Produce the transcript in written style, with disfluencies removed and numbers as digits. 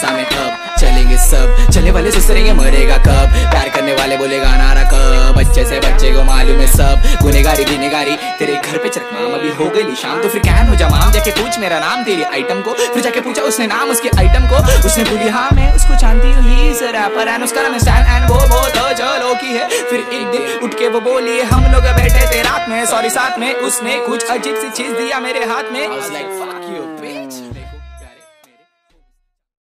नशा में अब चलेंगे सब, चलने वाले सुसरेंगे मरेगा कब, प्यार करने वाले बोलेगा नारा कब, बच्चे से बच्चे को मालूम है सब, गुनेगारी बिनेगारी तेरे घर पे चकमाम, अभी हो गई शाम तो फिर कैन हो जा माम, जाके पूछ मेरा नाम तेरी आइटम को, फिर जाके पूछा उसने नाम उसके आइटम को, उसने बोली हाँ मैं उसको जानती हूँ, he is a rapper and उसका नाम है स्टैन एंड वो बहुत जलो की है। फिर एक दिन उठ के वो बोली हम लोग बैठे थे रात में, सॉरी साथ में, उसने कुछ अजीब सी चीज दिया मेरे हाथ में।